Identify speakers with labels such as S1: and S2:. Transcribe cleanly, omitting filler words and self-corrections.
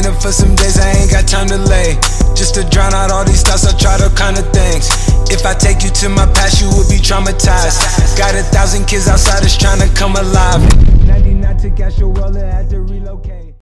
S1: thinking for some days, I ain't got time to lay. Just to drown out all these thoughts, I tried all kind of things. If I take you to my past, you will be traumatized. Got 1,000 kids outside, is trying to come alive. 99 took out your wallet, had to relocate.